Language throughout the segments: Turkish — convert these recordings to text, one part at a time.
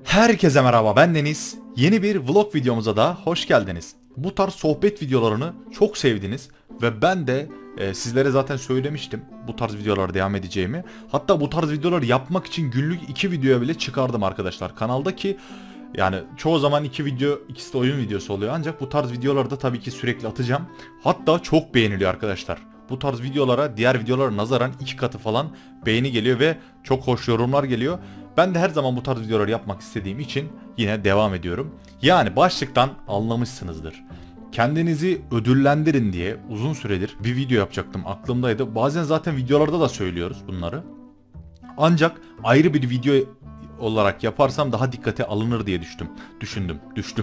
Herkese merhaba, ben Deniz. Yeni bir vlog videomuza da hoş geldiniz. Bu tarz sohbet videolarını çok sevdiniz ve ben de sizlere zaten söylemiştim bu tarz videolara devam edeceğimi. Hatta bu tarz videoları yapmak için günlük 2 videoya bile çıkardım arkadaşlar kanaldaki. Yani çoğu zaman 2 video, ikisi de oyun videosu oluyor, ancak bu tarz videoları da tabii ki sürekli atacağım. Hatta çok beğeniliyor arkadaşlar. Bu tarz videolara diğer videolara nazaran 2 katı falan beğeni geliyor ve çok hoş yorumlar geliyor. Ben de her zaman bu tarz videoları yapmak istediğim için yine devam ediyorum. Yani başlıktan anlamışsınızdır. Kendinizi ödüllendirin diye uzun süredir bir video yapacaktım, aklımdaydı. Bazen zaten videolarda da söylüyoruz bunları. Ancak ayrı bir video olarak yaparsam daha dikkate alınır diye düşündüm.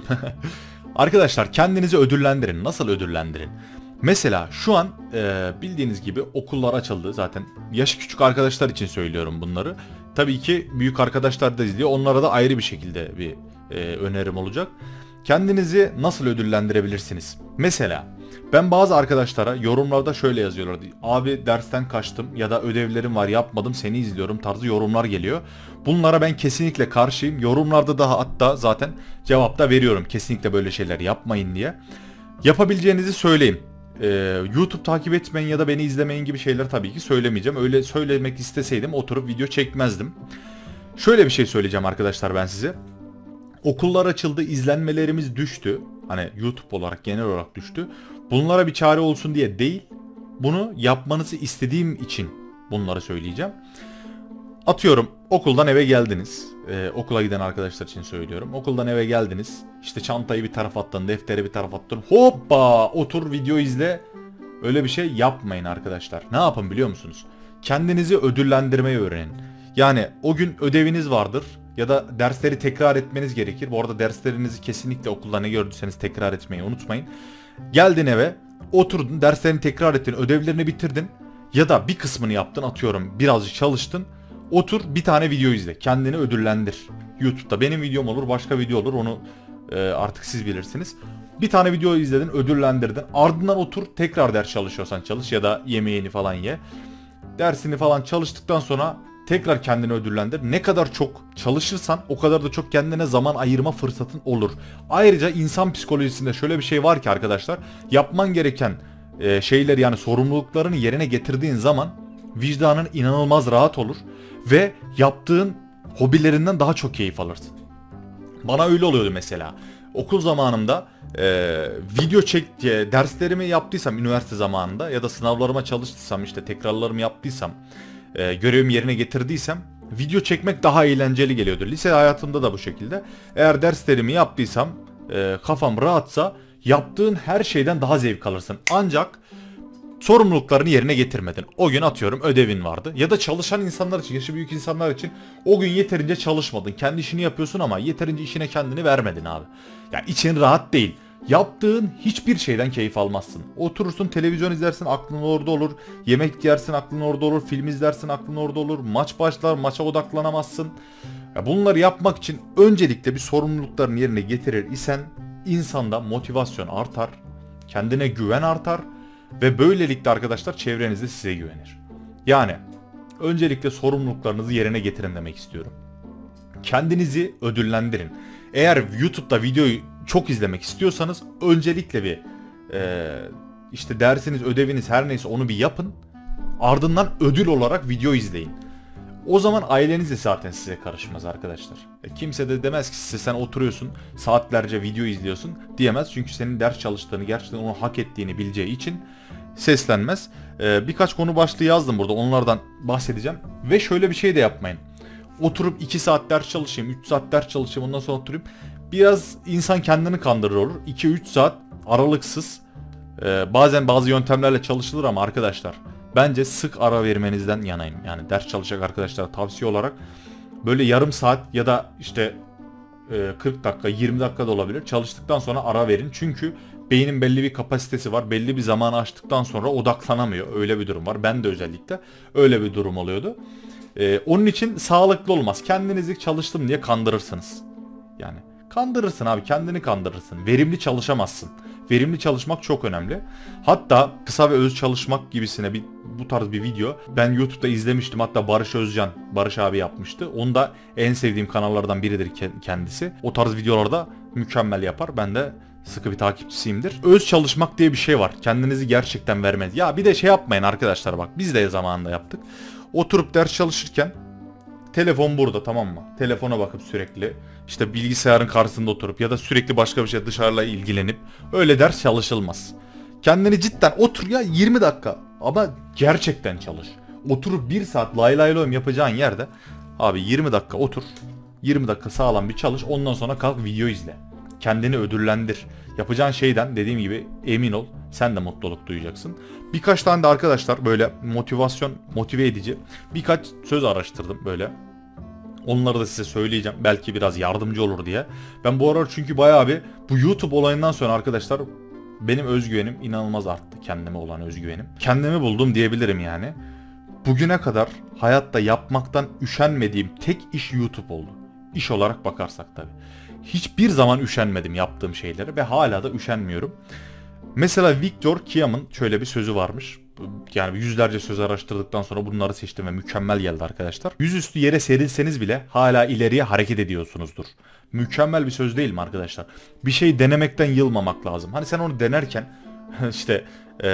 Arkadaşlar, kendinizi ödüllendirin. Nasıl ödüllendirin? Mesela şu an bildiğiniz gibi okullar açıldı. Zaten yaşı küçük arkadaşlar için söylüyorum bunları. Tabii ki büyük arkadaşlar da izliyor. Onlara da ayrı bir şekilde bir önerim olacak. Kendinizi nasıl ödüllendirebilirsiniz? Mesela ben bazı arkadaşlara yorumlarda şöyle yazıyorlardı. Abi dersten kaçtım ya da ödevlerim var yapmadım, seni izliyorum tarzı yorumlar geliyor. Bunlara ben kesinlikle karşıyım. Yorumlarda daha hatta zaten cevapta veriyorum. Kesinlikle böyle şeyler yapmayın diye. Yapabileceğinizi söyleyeyim. YouTube takip etmeyin ya da beni izlemeyin gibi şeyler tabii ki söylemeyeceğim. Öyle söylemek isteseydim oturup video çekmezdim. Şöyle bir şey söyleyeceğim arkadaşlar ben size. Okullar açıldı, izlenmelerimiz düştü. Hani YouTube olarak genel olarak düştü. Bunlara bir çare olsun diye değil, bunu yapmanızı istediğim için bunları söyleyeceğim. Atıyorum, okuldan eve geldiniz. Okula giden arkadaşlar için söylüyorum. Okuldan eve geldiniz. İşte çantayı bir tarafa attın, defteri bir tarafa attın. Hoppa, otur video izle. Öyle bir şey yapmayın arkadaşlar. Ne yapın biliyor musunuz? Kendinizi ödüllendirmeyi öğrenin. Yani o gün ödeviniz vardır ya da dersleri tekrar etmeniz gerekir. Bu arada derslerinizi kesinlikle okulda ne gördüyseniz tekrar etmeyi unutmayın. Geldin eve, oturdun, derslerini tekrar ettin, ödevlerini bitirdin ya da bir kısmını yaptın, atıyorum birazcık çalıştın. Otur bir tane video izle, kendini ödüllendir. YouTube'da benim videom olur, başka video olur, onu artık siz bilirsiniz. Bir tane video izledin, ödüllendirdin, ardından otur tekrar ders çalışıyorsan çalış ya da yemeğini falan ye. Dersini falan çalıştıktan sonra tekrar kendini ödüllendir. Ne kadar çok çalışırsan o kadar da çok kendine zaman ayırma fırsatın olur. Ayrıca insan psikolojisinde şöyle bir şey var ki arkadaşlar, yapman gereken şeyleri, yani sorumluluklarını yerine getirdiğin zaman vicdanın inanılmaz rahat olur ve yaptığın hobilerinden daha çok keyif alırsın. Bana öyle oluyordu mesela. Okul zamanımda video derslerimi yaptıysam üniversite zamanında ya da sınavlarıma çalıştıysam, işte tekrarlarımı yaptıysam, görevimi yerine getirdiysem video çekmek daha eğlenceli geliyordu. Lise hayatımda da bu şekilde. Eğer derslerimi yaptıysam, kafam rahatsa, yaptığın her şeyden daha zevk alırsın. Ancak sorumluluklarını yerine getirmedin. O gün atıyorum ödevin vardı. Ya da çalışan insanlar için, yaşı büyük insanlar için o gün yeterince çalışmadın. Kendi işini yapıyorsun ama yeterince işine kendini vermedin abi. Yani için rahat değil. Yaptığın hiçbir şeyden keyif almazsın. Oturursun, televizyon izlersin, aklın orada olur. Yemek yersin, aklın orada olur. Film izlersin, aklın orada olur. Maç başlar, maça odaklanamazsın. Ya bunları yapmak için öncelikle bir sorumluluklarını yerine getirir isen insanda motivasyon artar. Kendine güven artar. Ve böylelikle arkadaşlar çevreniz de size güvenir. Yani öncelikle sorumluluklarınızı yerine getirin demek istiyorum. Kendinizi ödüllendirin. Eğer YouTube'da videoyu çok izlemek istiyorsanız öncelikle bir işte dersiniz, ödeviniz her neyse onu bir yapın. Ardından ödül olarak video izleyin. O zaman aileniz de zaten size karışmaz arkadaşlar. Kimse de demez ki size, sen oturuyorsun saatlerce video izliyorsun diyemez. Çünkü senin ders çalıştığını, gerçekten onu hak ettiğini bileceği için seslenmez. Birkaç konu başlığı yazdım burada, onlardan bahsedeceğim. Ve şöyle bir şey de yapmayın. Oturup 2 saat ders çalışayım, 3 saat ders çalışayım, ondan sonra oturayım. Biraz insan kendini kandırır olur. 2-3 saat aralıksız, bazen bazı yöntemlerle çalışılır ama arkadaşlar bence sık ara vermenizden yanayım. Yani ders çalışacak arkadaşlara tavsiye olarak böyle yarım saat ya da işte 40 dakika, 20 dakika da olabilir. Çalıştıktan sonra ara verin. Çünkü beynin belli bir kapasitesi var. Belli bir zamanı aştıktan sonra odaklanamıyor. Öyle bir durum var. Ben de özellikle öyle bir durum oluyordu. Onun için sağlıklı olmaz. Kendinizi çalıştım diye kandırırsınız. Yani Kandırırsın abi, kendini kandırırsın. Verimli çalışamazsın. Verimli çalışmak çok önemli. Hatta kısa ve öz çalışmak gibisine bu tarz bir video ben YouTube'da izlemiştim. Hatta Barış abi yapmıştı. Onu da en sevdiğim kanallardan biridir kendisi. O tarz videolarda mükemmel yapar. Ben de sıkı bir takipçisiyimdir. Öz çalışmak diye bir şey var. Kendinizi gerçekten vermez. Ya bir de şey yapmayın arkadaşlar, bak biz de zamanında yaptık. Oturup ders çalışırken telefon burada, tamam mı? Telefona bakıp sürekli işte bilgisayarın karşısında oturup ya da sürekli başka bir şey dışarıyla ilgilenip öyle ders çalışılmaz. Kendini cidden otur ya 20 dakika ama gerçekten çalış. Oturup 1 saat lay lay loyum yapacağın yerde abi 20 dakika otur. 20 dakika sağlam bir çalış, ondan sonra kalk video izle. Kendini ödüllendir. Yapacağın şeyden dediğim gibi emin ol, sen de mutluluk duyacaksın. Birkaç tane de arkadaşlar böyle motive edici birkaç söz araştırdım böyle. Onları da size söyleyeceğim. Belki biraz yardımcı olur diye. Ben bu aralar çünkü bayağı bir bu YouTube olayından sonra arkadaşlar benim özgüvenim inanılmaz arttı. Kendime olan özgüvenim. Kendimi buldum diyebilirim yani. Bugüne kadar hayatta yapmaktan üşenmediğim tek iş YouTube oldu. İş olarak bakarsak tabii. Hiçbir zaman üşenmedim yaptığım şeylere ve hala da üşenmiyorum. Mesela Viktor Kiam'ın şöyle bir sözü varmış. Yani yüzlerce söz araştırdıktan sonra bunları seçtim ve mükemmel geldi arkadaşlar. Yüzüstü yere serilseniz bile hala ileriye hareket ediyorsunuzdur. Mükemmel bir söz değil mi arkadaşlar? Bir şey denemekten yılmamak lazım. Hani sen onu denerken işte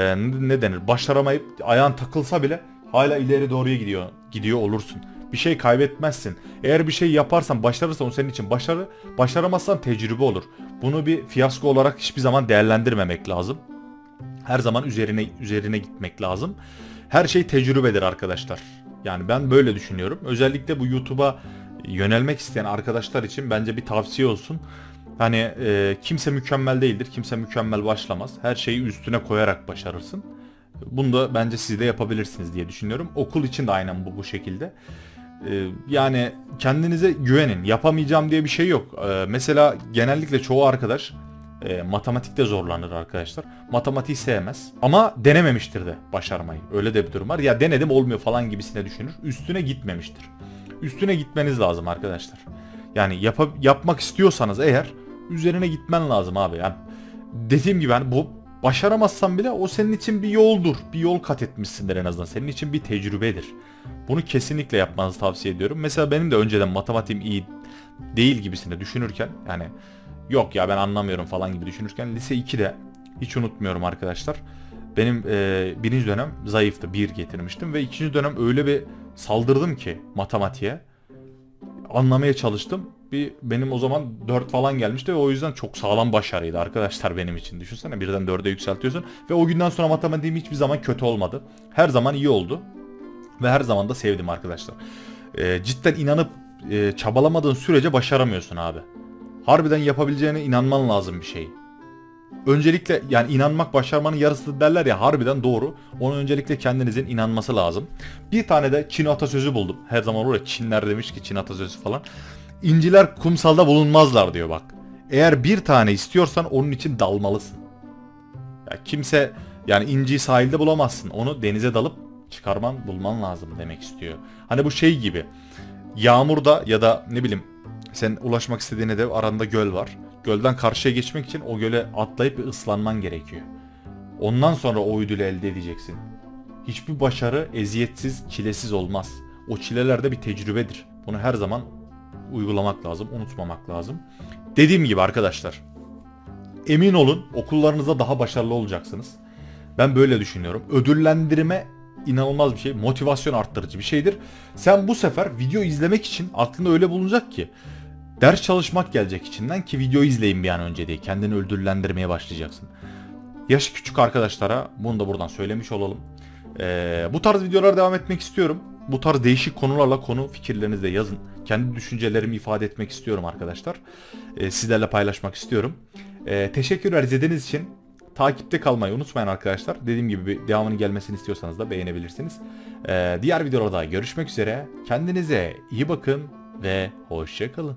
ne denir? Başaramayıp ayağın takılsa bile hala ileri doğruya gidiyor olursun. Bir şey kaybetmezsin. Eğer bir şey yaparsan, başarırsan o senin için başarı, başaramazsan tecrübe olur. Bunu bir fiyasko olarak hiçbir zaman değerlendirmemek lazım. Her zaman üzerine gitmek lazım. Her şey tecrübedir arkadaşlar. Yani ben böyle düşünüyorum. Özellikle bu YouTube'a yönelmek isteyen arkadaşlar için bence bir tavsiye olsun. Hani kimse mükemmel değildir. Kimse mükemmel başlamaz. Her şeyi üstüne koyarak başarırsın. Bunu da bence siz de yapabilirsiniz diye düşünüyorum. Okul için de aynen bu şekilde. Yani kendinize güvenin. Yapamayacağım diye bir şey yok. Mesela genellikle çoğu arkadaş matematikte zorlanır arkadaşlar. Matematiği sevmez. Ama denememiştir de başarmayı. Öyle de bir durum var. Ya denedim olmuyor falan gibisine düşünür. Üstüne gitmemiştir. Üstüne gitmeniz lazım arkadaşlar. Yani yapmak istiyorsanız eğer üzerine gitmen lazım abi. Yani dediğim gibi hani bu başaramazsan bile o senin için bir yoldur. Bir yol kat etmişsindir en azından. Senin için bir tecrübedir. Bunu kesinlikle yapmanızı tavsiye ediyorum. Mesela benim de önceden matematiğim iyi değil gibisine düşünürken yani yok ya ben anlamıyorum falan gibi düşünürken lise 2'de hiç unutmuyorum arkadaşlar. Benim birinci dönem zayıftı. 1 getirmiştim ve ikinci dönem öyle bir saldırdım ki matematiğe. Anlamaya çalıştım. Benim o zaman 4 falan gelmişti ve o yüzden çok sağlam başarıydı arkadaşlar benim için. Düşünsene birden 4'e yükseltiyorsun ve o günden sonra matematiğim hiçbir zaman kötü olmadı. Her zaman iyi oldu ve her zaman da sevdim arkadaşlar. Cidden inanıp çabalamadığın sürece başaramıyorsun abi. Harbiden yapabileceğine inanman lazım bir şey. Öncelikle yani inanmak başarmanın yarısı derler ya, harbiden doğru. Onun öncelikle kendinizin inanması lazım. Bir tane de Çin atasözü buldum. Her zaman oraya Çinler demiş ki Çin atasözü falan. İnciler kumsalda bulunmazlar diyor bak. Eğer bir tane istiyorsan onun için dalmalısın. Ya kimse yani inciyi sahilde bulamazsın. Onu denize dalıp bulman lazım demek istiyor. Hani bu şey gibi. Yağmurda ya da ne bileyim sen ulaşmak istediğin hedef aranda göl var. Gölden karşıya geçmek için o göle atlayıp bir ıslanman gerekiyor. Ondan sonra o ödülü elde edeceksin. Hiçbir başarı eziyetsiz, çilesiz olmaz. O çileler de bir tecrübedir. Bunu her zaman uygulamak lazım, unutmamak lazım. Dediğim gibi arkadaşlar, emin olun okullarınızda daha başarılı olacaksınız. Ben böyle düşünüyorum. Ödüllendirme inanılmaz bir şey. Motivasyon arttırıcı bir şeydir. Sen bu sefer video izlemek için aklında öyle bulunacak ki ders çalışmak gelecek içinden ki video izleyin bir an önce diye. Kendini ödüllendirmeye başlayacaksın. Yaşı küçük arkadaşlara bunu da buradan söylemiş olalım. Bu tarz videolara devam etmek istiyorum. Bu tarz değişik konularla konu fikirlerinizi de yazın. Kendi düşüncelerimi ifade etmek istiyorum arkadaşlar. Sizlerle paylaşmak istiyorum. Teşekkürler izlediğiniz için. Takipte kalmayı unutmayın arkadaşlar. Dediğim gibi devamının gelmesini istiyorsanız da beğenebilirsiniz. Diğer videolarda görüşmek üzere. Kendinize iyi bakın ve hoşça kalın.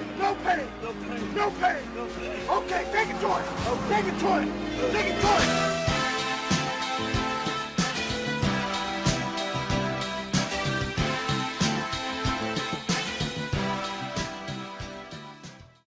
Okay, take it to it. Take it to it. Take it to it.